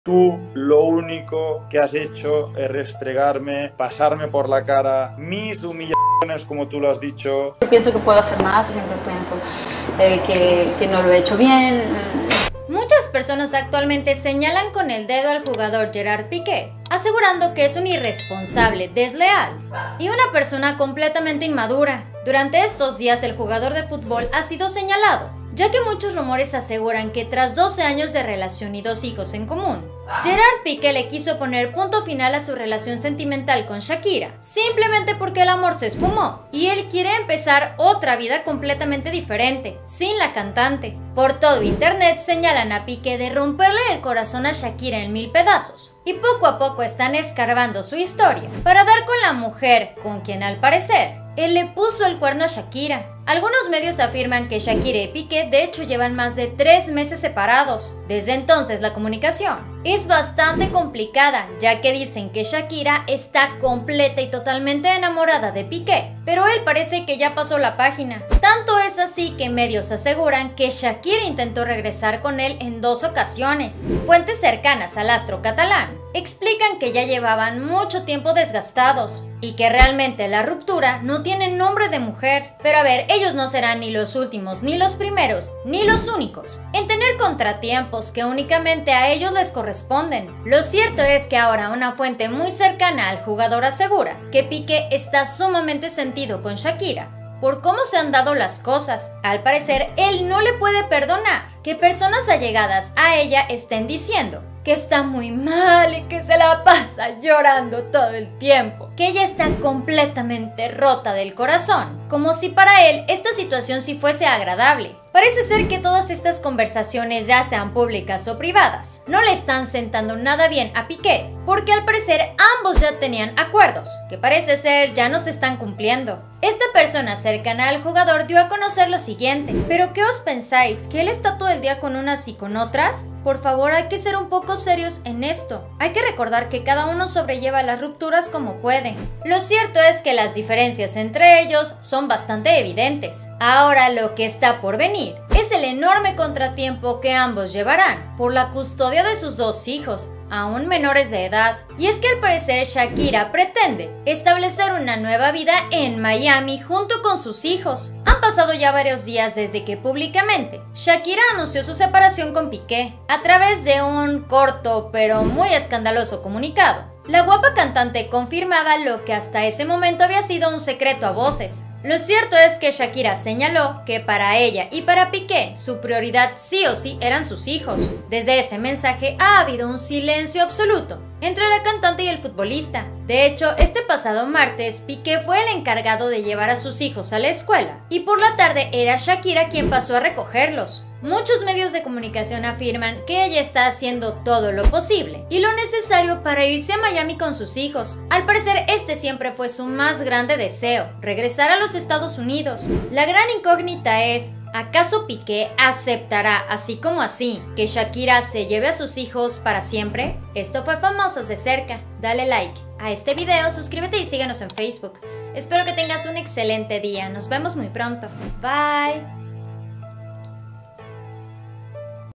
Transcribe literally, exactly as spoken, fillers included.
Tú lo único que has hecho es restregarme, pasarme por la cara mis humillaciones, como tú lo has dicho. Yo pienso que puedo hacer más, siempre pienso eh, que, que no lo he hecho bien. Muchas personas actualmente señalan con el dedo al jugador Gerard Piqué, asegurando que es un irresponsable, desleal y una persona completamente inmadura. Durante estos días el jugador de fútbol ha sido señalado, ya que muchos rumores aseguran que tras doce años de relación y dos hijos en común, Gerard Piqué le quiso poner punto final a su relación sentimental con Shakira, simplemente porque el amor se esfumó y él quiere empezar otra vida completamente diferente, sin la cantante. Por todo internet señalan a Piqué de romperle el corazón a Shakira en mil pedazos, y poco a poco están escarbando su historia para dar con la mujer con quien al parecer él le puso el cuerno a Shakira. Algunos medios afirman que Shakira y Piqué de hecho llevan más de tres meses separados. Desde entonces la comunicación es bastante complicada, ya que dicen que Shakira está completa y totalmente enamorada de Piqué, pero él parece que ya pasó la página. Tanto es así que medios aseguran que Shakira intentó regresar con él en dos ocasiones. Fuentes cercanas al astro catalán explican que ya llevaban mucho tiempo desgastados y que realmente la ruptura no tiene nombre de mujer. Pero a ver, ellos no serán ni los últimos, ni los primeros, ni los únicos en tener contratiempos que únicamente a ellos les corresponden. Lo cierto es que ahora una fuente muy cercana al jugador asegura que Piqué está sumamente sentido con Shakira por cómo se han dado las cosas. Al parecer, él no le puede perdonar que personas allegadas a ella estén diciendo que está muy mal y que se la pasa llorando todo el tiempo, que ella está completamente rota del corazón, como si para él esta situación sí fuese agradable. Parece ser que todas estas conversaciones, ya sean públicas o privadas, no le están sentando nada bien a Piqué, porque al parecer ambos ya tenían acuerdos, que parece ser ya no se están cumpliendo. Esta persona cercana al jugador dio a conocer lo siguiente: ¿pero qué os pensáis? ¿Que él está todo el día con unas y con otras? Por favor, hay que ser un poco serios en esto. Hay que recordar que cada uno sobrelleva las rupturas como puede. Lo cierto es que las diferencias entre ellos son bastante evidentes. Ahora lo que está por venir es el enorme contratiempo que ambos llevarán por la custodia de sus dos hijos, aún menores de edad. Y es que al parecer Shakira pretende establecer una nueva vida en Miami junto con sus hijos. Han pasado ya varios días desde que públicamente Shakira anunció su separación con Piqué. A través de un corto pero muy escandaloso comunicado, la guapa cantante confirmaba lo que hasta ese momento había sido un secreto a voces. Lo cierto es que Shakira señaló que para ella y para Piqué su prioridad sí o sí eran sus hijos. Desde ese mensaje ha habido un silencio absoluto entre la cantante y el futbolista. De hecho, este pasado martes Piqué fue el encargado de llevar a sus hijos a la escuela y por la tarde era Shakira quien pasó a recogerlos. Muchos medios de comunicación afirman que ella está haciendo todo lo posible y lo necesario para irse a Miami con sus hijos. Al parecer este siempre fue su más grande deseo, regresar a los Estados Unidos. La gran incógnita es: ¿acaso Piqué aceptará así como así que Shakira se lleve a sus hijos para siempre? Esto fue Famosos de Cerca. Dale like a este video, suscríbete y síguenos en Facebook. Espero que tengas un excelente día. Nos vemos muy pronto. Bye.